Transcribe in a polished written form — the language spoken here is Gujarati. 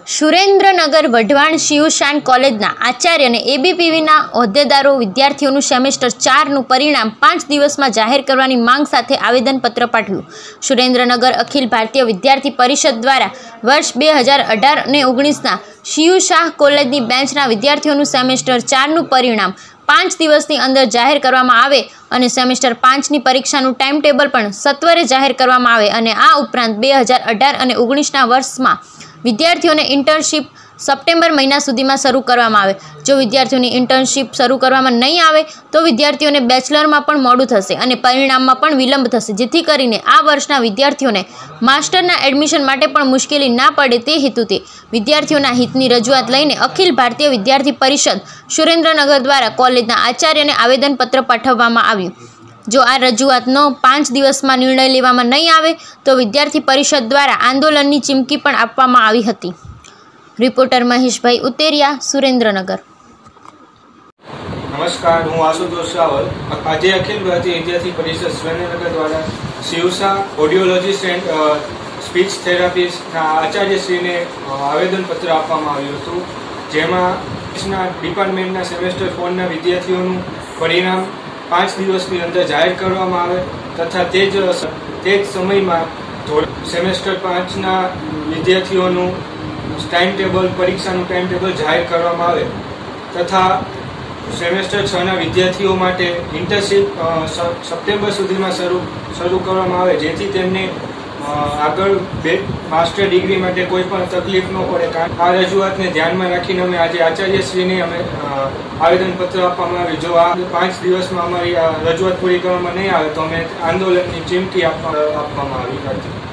સુરેન્દ્રનગર વઢવાણ શિવશાન કોલેજના આચાર્ય અને એબીવીપીના હોદ્દેદારો વિદ્યાર્થીઓનું સેમેસ્ટર 4નું પરિણામ 5 દિવસમાં જાહેર કરવાની માંગ સાથે આવેદનપત્ર પાઠવ્યું. સુરેન્દ્રનગર અખિલ ભારતીય વિદ્યાર્થી પરિષદ દ્વારા વર્ષ 2018 અને 19ના શિવશાહ કોલેજની બેન્ચના વિદ્યાર્થીઓનું સેમેસ્ટર 4નું પરિણામ 5 દિવસની અંદર જાહેર કરવામાં આવે અને સેમેસ્ટર 5ની પરીક્ષાનું ટાઈમ ટેબલ પણ સત્વરે જાહેર કરવામાં આવે અને આ ઉપરાંત 2018 અને 19ના વર્ષમાં વિદ્યાર્થીઓને ઇન્ટર્નશીપ સપ્ટેમ્બર મહિના સુધીમાં શરૂ કરવામાં આવે. જો વિદ્યાર્થીઓની ઇન્ટર્નશીપ શરૂ કરવામાં નહીં આવે તો વિદ્યાર્થીઓને બેચલરમાં પણ મોડું થશે અને પરિણામમાં પણ વિલંબ થશે, જેથી કરીને આ વર્ષના વિદ્યાર્થીઓને માસ્ટરના એડમિશન માટે પણ મુશ્કેલી ના પડે તે હેતુથી વિદ્યાર્થીઓના હિતની રજૂઆત લઈને અખિલ ભારતીય વિદ્યાર્થી પરિષદ સુરેન્દ્રનગર દ્વારા કોલેજના આચાર્યને આવેદનપત્ર પાઠવવામાં આવ્યું. જો આ રજૂઆતનો 5 દિવસમાં નિર્ણય લેવામાં નહીં આવે તો વિદ્યાર્થી પરિષદ દ્વારા આંદોલનની ચીમકી પણ આપવામાં આવી હતી. રિપોર્ટર મહેશભાઈ ઉતેરિયા, સુરેન્દ્રનગર. નમસ્કાર, હું આશુતોષ રાવલ. આજે અખિલ ભારતીય વિદ્યાર્થી પરિષદ સુરેન્દ્રનગર દ્વારા શિવશાહ ઓડિયોલોજીસ્ટ એન્ડ સ્પીચ થેરાપિસ્ટના આચાર્યશ્રીને આવેદનપત્ર આપવામાં આવ્યું હતું, જેમાં ડિપાર્ટમેન્ટના સેમેસ્ટર 4ના વિદ્યાર્થીઓનું પરિણામ 5 દિવસની અંદર જાહેર કરવામાં આવે તથા તે જ સમયમાં સેમેસ્ટર 5ના વિદ્યાર્થીઓનું ટાઈમ ટેબલ, પરીક્ષાનું ટાઈમ ટેબલ જાહેર કરવામાં આવે તથા સેમેસ્ટર 6ના વિદ્યાર્થીઓ માટે ઇન્ટર્નશીપ સપ્ટેમ્બર સુધીમાં શરૂ કરવામાં આવે, જેથી તેમને આગળ માસ્ટર ડિગ્રી માટે કોઈ પણ તકલીફ ન પડે. આ રજૂઆતને ધ્યાનમાં રાખીને અમે આજે આચાર્યશ્રીને આવેદનપત્ર આપવામાં આવ્યું. જો આ 5 દિવસમાં અમારી રજૂઆત પૂરી કરવામાં નહીં આવે તો અમે આંદોલનની ચીમકી આપવામાં આવી હતી.